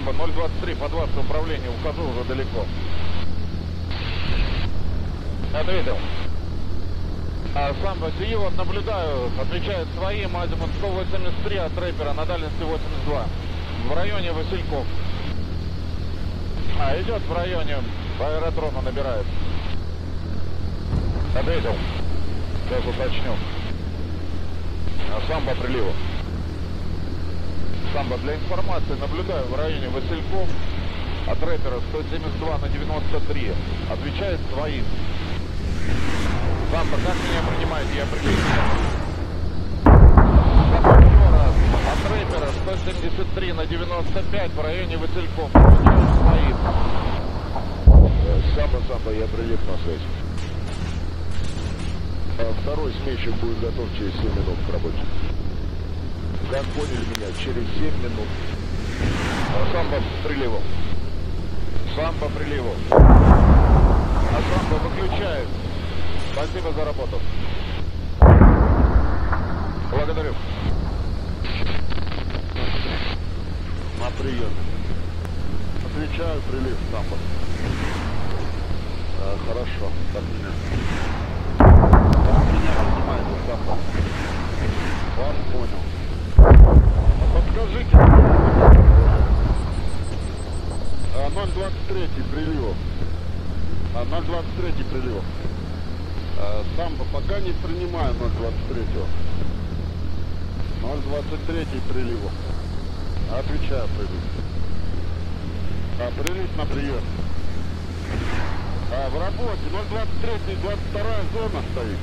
Самбо, 023, под ваше управление, ухожу уже далеко. Ответил. Самбо, сию вот наблюдаю, отвечает своим, азимут 183 от рэпера на дальности 82. В районе Васильков. Идет в районе аэродрома, набирает. Ответил. Сейчас уточню. Самбо, приливу. Самбо, для информации наблюдаю в районе Васильков от рэпера 172 на 93. Отвечает своим. Самбо, как меня принимаете? Я прилетел. Еще раз. От рэпера 173 на 95 в районе Васильков. Отвечает своим. Самбо, я прилет на связь. Второй сменщик будет готов через 7 минут к работе. Как поняли меня, через 7 минут. Самбо, приливу. Самбо, приливу. Самбо, выключает. Спасибо за работу. Благодарю. На прием. Отвечаю, прилив, Самбо. Хорошо, так меня. Как меня понимаете, Самбо? Вас понял. Подскажите. 023 приливов. 023 приливов. Самбо, пока не принимаю 023-го. 023 приливов. Отвечаю, прилив. Прилив на прием. В работе 023 22 зона стоит.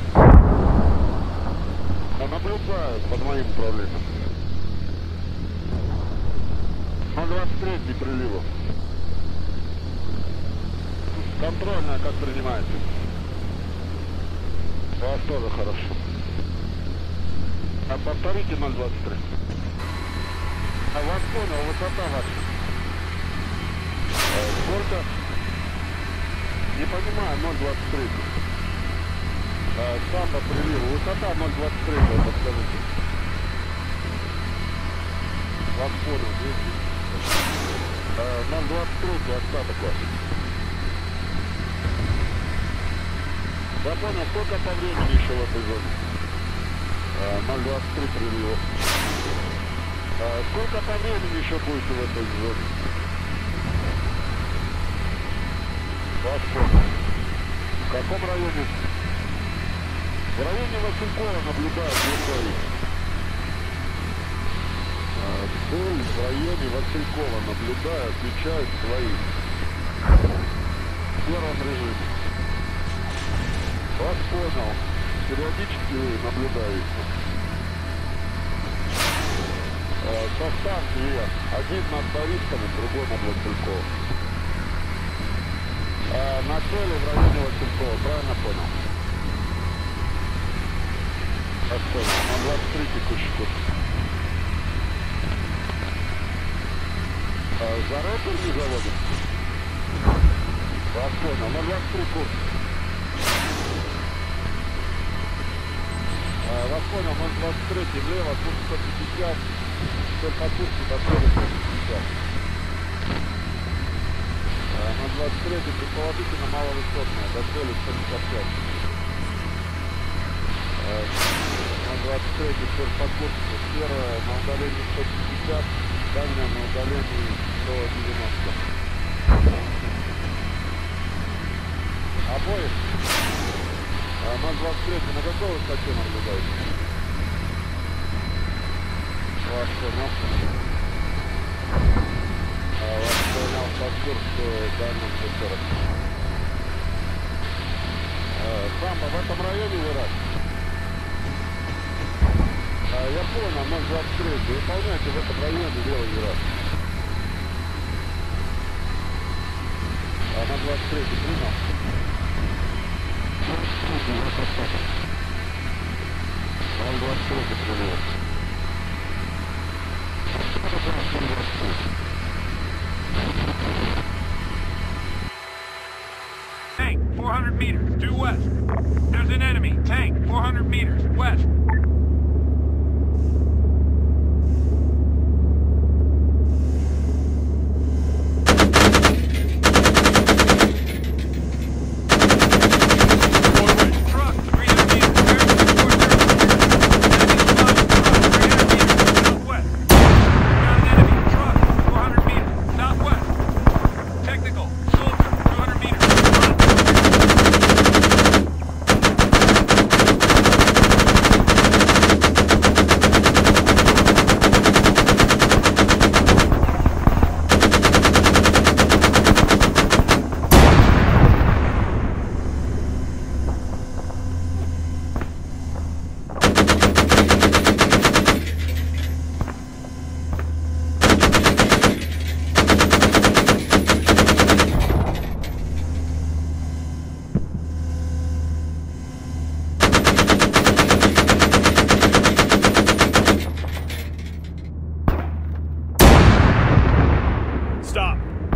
Наблюдаю под моим управлением. 023 приливов. Контрольная, как принимаете? У вас тоже хорошо. Повторите 023. Вас понял, высота ваша. Сколько? Не понимаю, 023. Самбо, приливу. Высота 023, подскажите. Вас понял, 023, остаток вас. Я понял, сколько по времени еще в этой зоне? 023 приливов. Сколько по времени еще будете в этой зоне? Вас понял. В каком районе? В районе Василькова наблюдаю, где стоит. Цель в районе Василькова наблюдаю, отвечают свои. В первом режиме. Вас понял. Периодически наблюдаете. Состав две. Один над Борисовым, другой над Василькова. На цели в районе Василькова, правильно понял? Вас понял. На 23 текущий курс. За рэпер не заводим? Вас понял. На 23 курс. Вас понял, 023 влево, курс 150, все по курсу до цели 150. 023 предположительно маловысотная, до цели 155. 023 теперь по курсу, первая на удалении 150, дальняя на удалении 190. Обоих? 023 на какой высоте наблюдаете? Вас понял. Вас понял по курсу дальнем 140. Самбо, в этом районе вы раз? Я понял, 023. Выполняйте в этом районе левый раз. На 23 принял. 023 привет. Tank, 400 meters, due west. There's an enemy. Tank, 400 meters, west.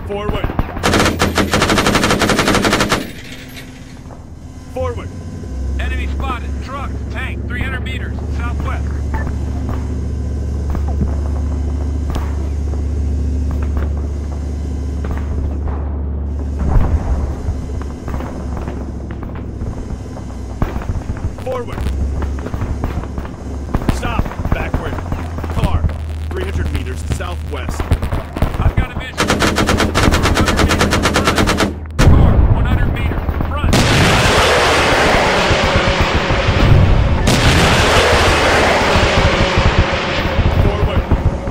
Forward. Forward. Enemy spotted. Truck. Tank. 300 meters. Southwest. Forward. Stop. Backward. Car. 300 meters southwest. I've got a vision. 100 meters. Front. Car. 100 meters. Front. Forward.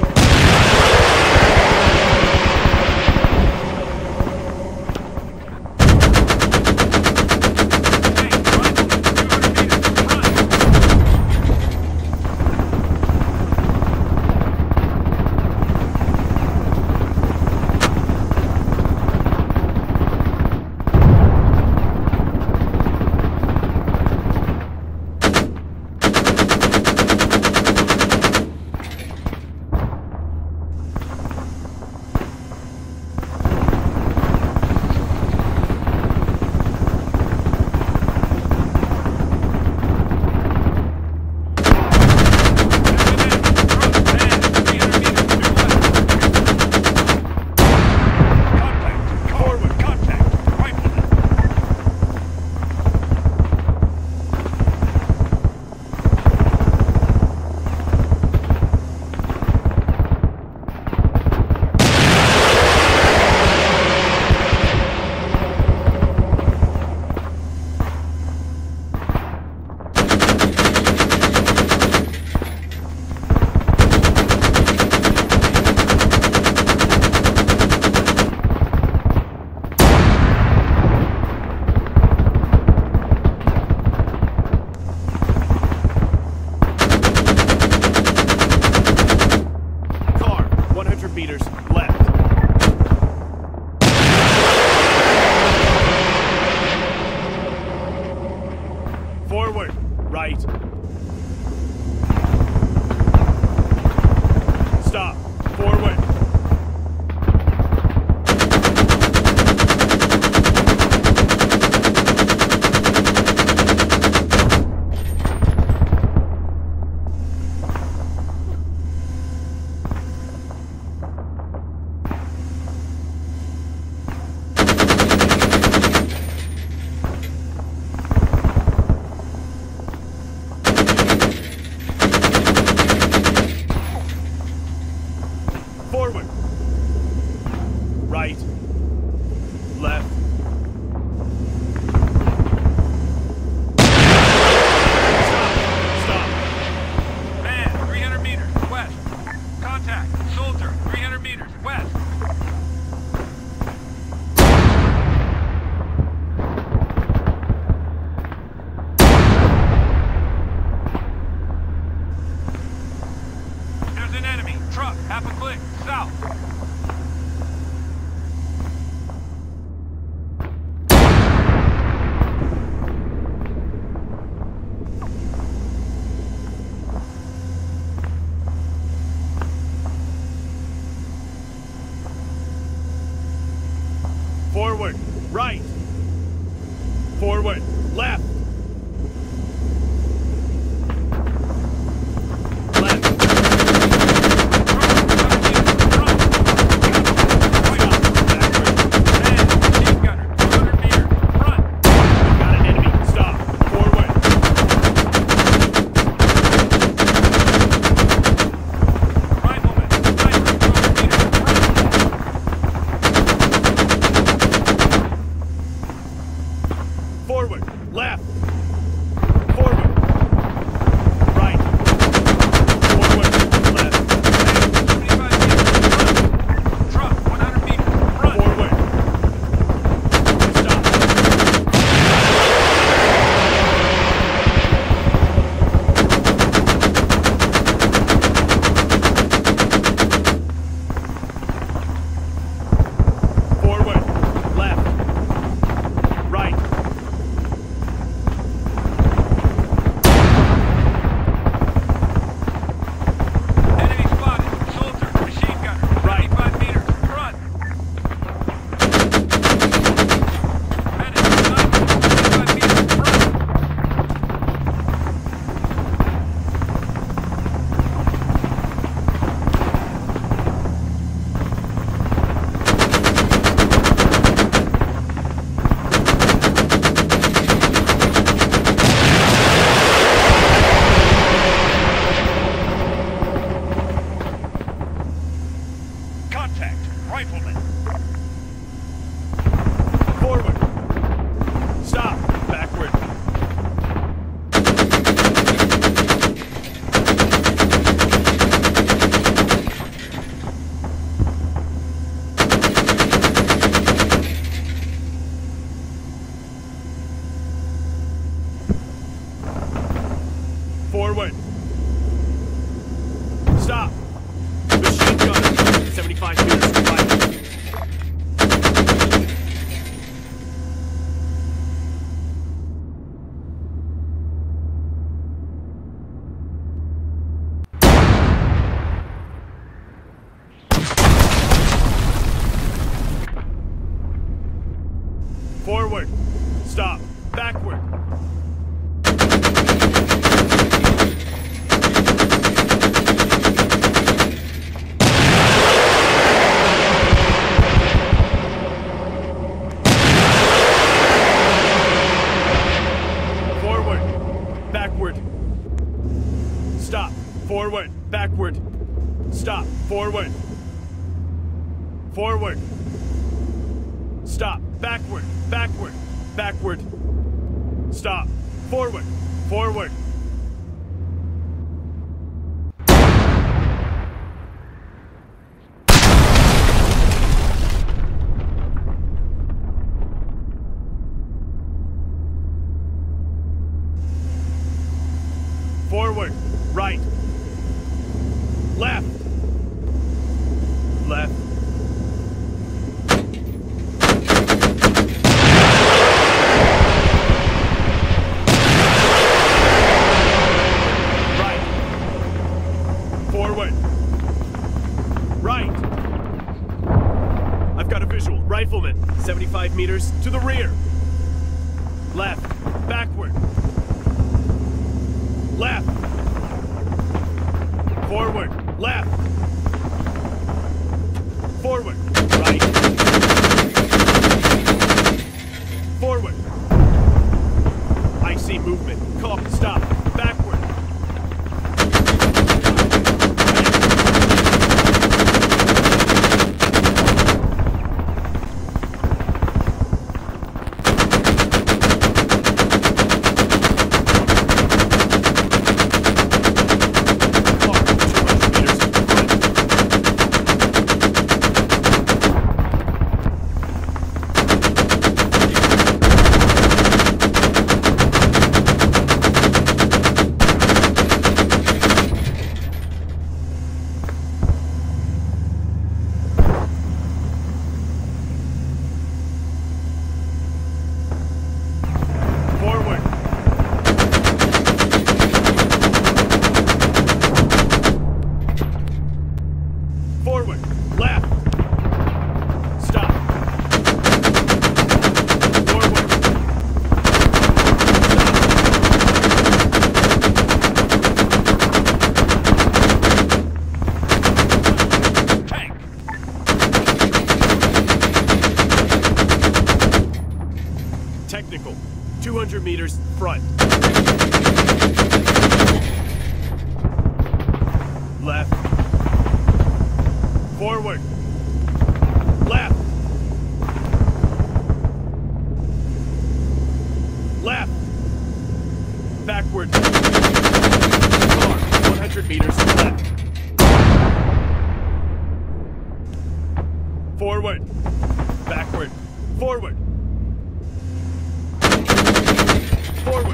Tank. Rifle. 200 meters. Front. Car. 100 meters left. Forward. Right. Stop. Forward. Forward. Right. Left. Stop. Man, 300 meters. West. Contact. Soldier. 300 meters. West. There's an enemy. Truck. Half a click. South. Forward. Right. Forward. Left. Left. Truck. 100 meters. Front. Stop! Machine gunner, 75 meters to right. Forward. Stop. Backward. Forward. Backward. Stop. Forward. Backward. Stop. Forward. Forward. Stop. Backward. Backward. Backward. Stop. Forward. Forward. Forward. Right. Left. Left. Rifleman, 75 meters to the rear. Left, backward. Left. Forward, left. Forward, right. Forward. I see movement. Call, stop, backward. Technical, 200 meters front. Left. Forward. Left. Left. Backward. Car, 100 meters left. Forward. Backward. Forward. Forward.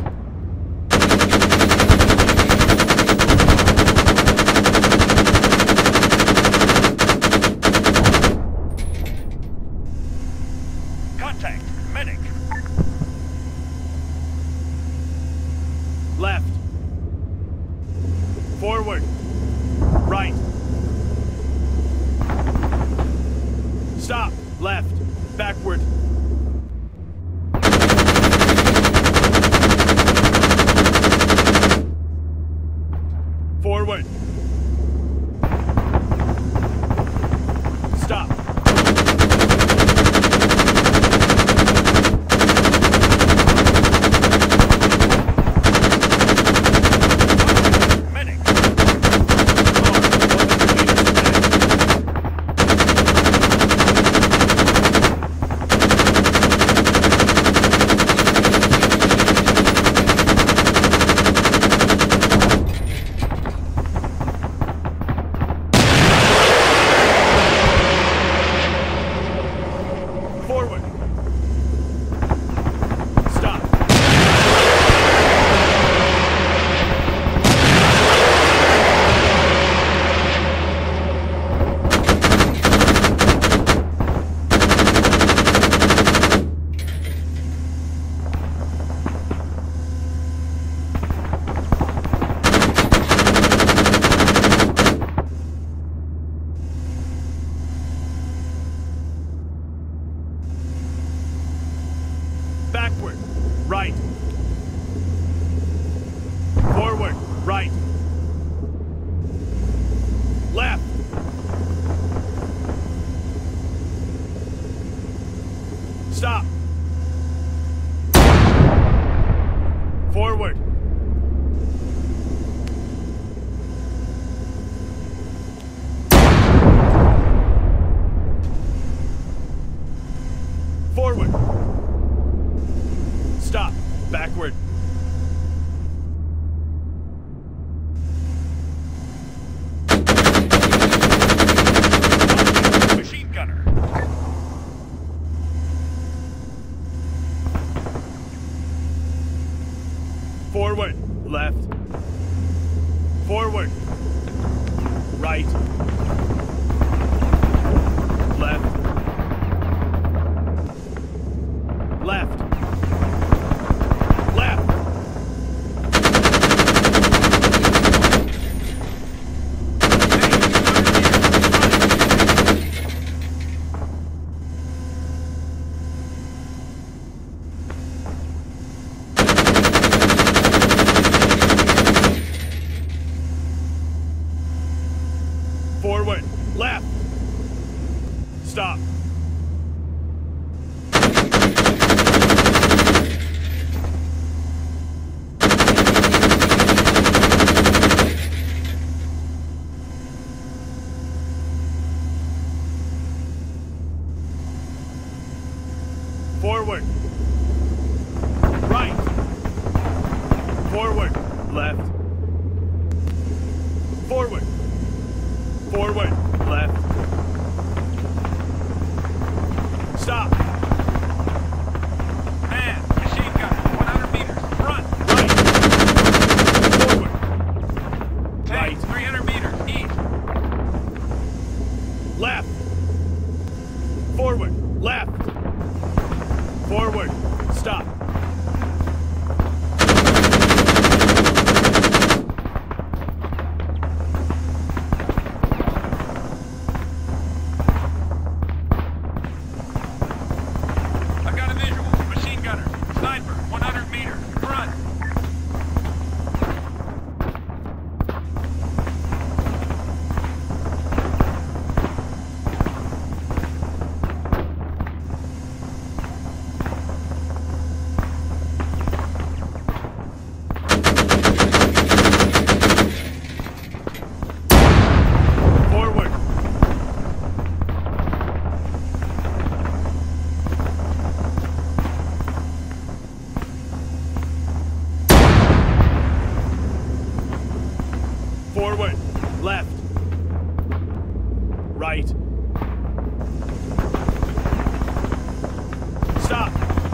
Contact. Medic. Left. Forward. Right. Stop. Left. Backward. Right. Left. Left. Left. Forward. Left. Stop. Forward. Right. Forward. Left. Forward. Forward. Left. Stop. Man, machine gun, 100 meters, front. Right. Forward. Tank, Right. 300 meters, east. Left. Forward. Left. Forward. Stop. I got a visual. Machine gunner, sniper, 100 meters, front. Forward. Forward. Left. Right. Stop.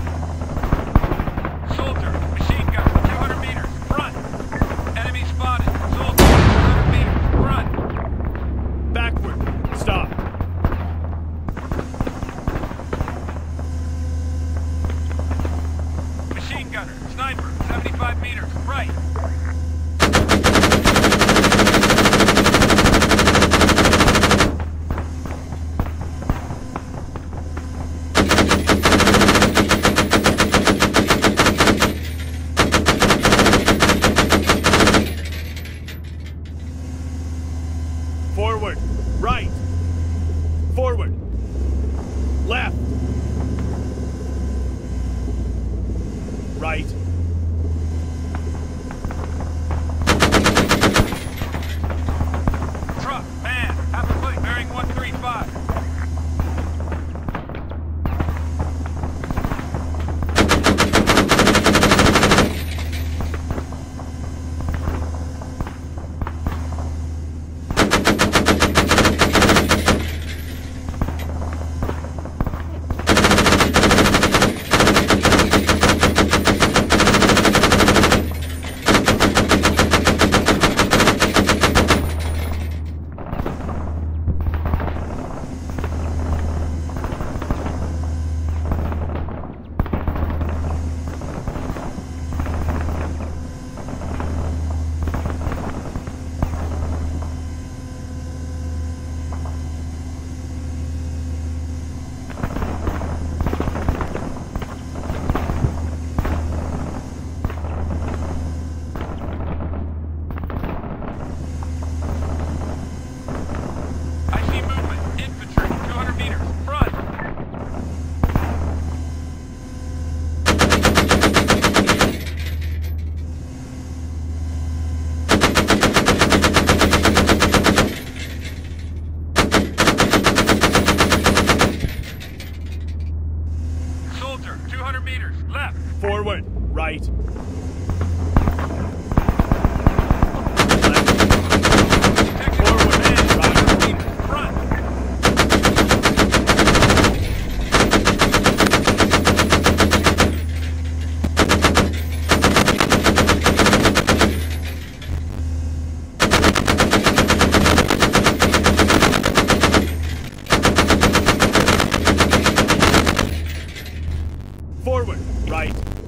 Soldier, machine gun, 200 meters, front. Enemy spotted. Soldier, 200 meters, front. Backward. Stop. Machine gunner, sniper, 75 meters, right. Forward. Right. Forward. Left. Right. Truck, man, half a foot, bearing 135.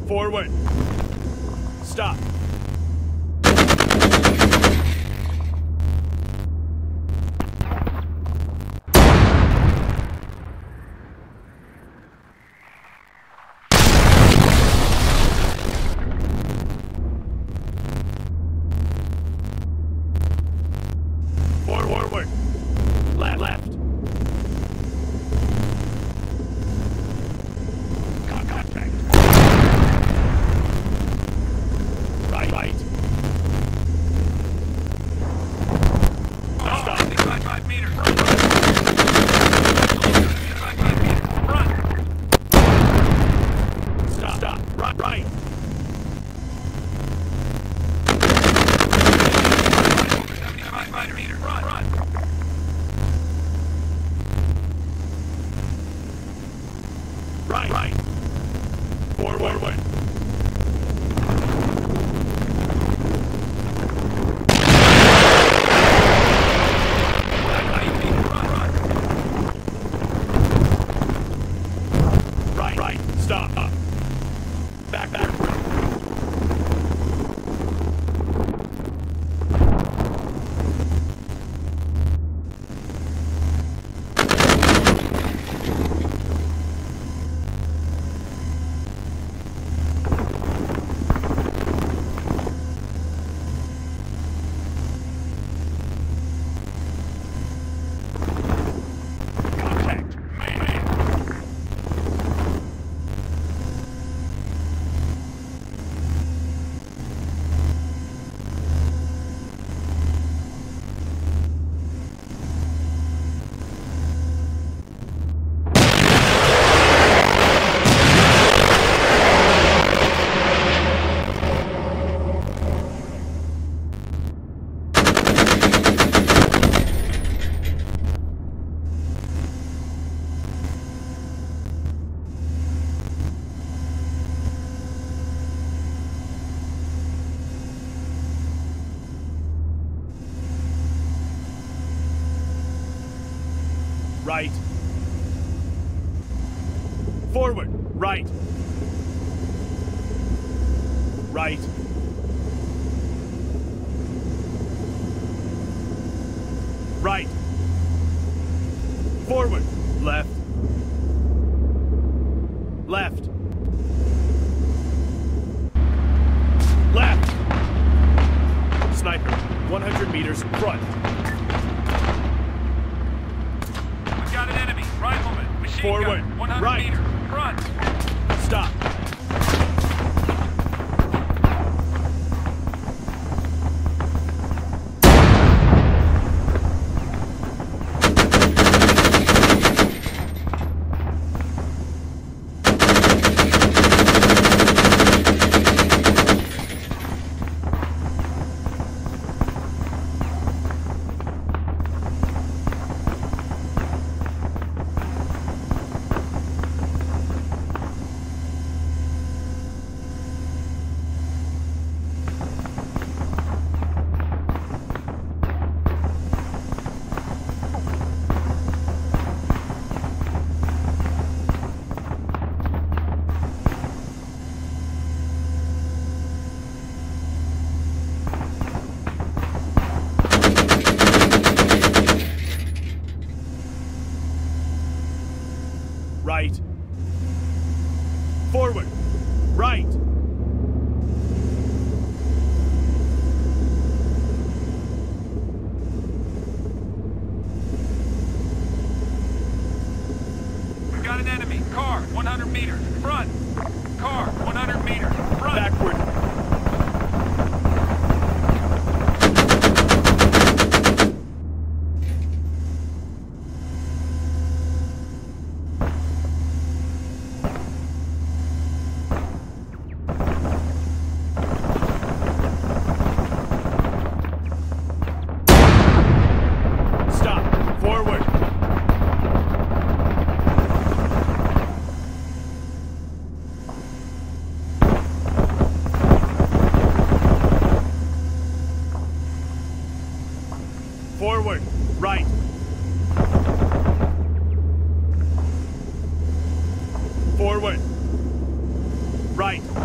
Forward. Stop. Forward. Left. Contact. Right. Stop. 5 meters. 5 meters. Run. Stop. Right. 5 meters. Run. Right. Forward. Right. Stop. Back. Contact. Man. Right. Forward. Right. Forward. Left. Sniper. 100 meters front. We've got an enemy. Rifleman. Machine Forward. gun. 100 Right. meters. Front. Stop. Right. Forward. Right. We've got an enemy. Car. 100 meters. Front. Car. 100 meters. Front. Backward. Forward. Right. Forward. Right.